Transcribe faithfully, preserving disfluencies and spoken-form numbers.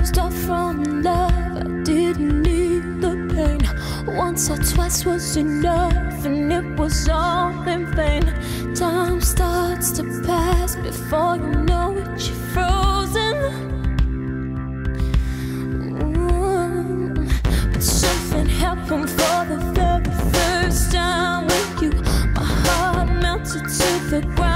closed off from love. I didn't need the pain. Once or twice was enough, and it was all in vain. Time starts to pass before you know it, you're frozen. Ooh. But something happened for the very first time with you. My heart melted to the ground.